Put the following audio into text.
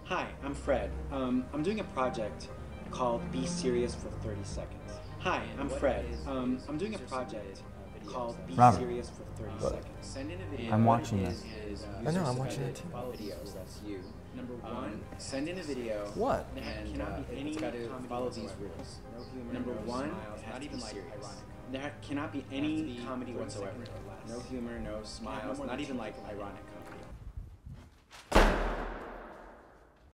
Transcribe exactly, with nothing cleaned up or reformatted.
Hi, I'm Fred. Um, I'm doing a project called Be Serious for thirty seconds. Hi, I'm Fred. Um, I'm doing a project called Be Robert. Serious for thirty What? seconds. Send in a video. I'm watching this. I know, I'm watching it too. Follow videos. That's you. Number one, send in a video. What? That And, cannot uh, be any it's got to comedy follow whatsoever. these rules. No humor. Number no one, smiles, it has not to even be like serious. ironic. There cannot be It has to any be comedy thirty whatsoever. seconds or less. No humor, no smiles, more not than even two like people. ironic comedy.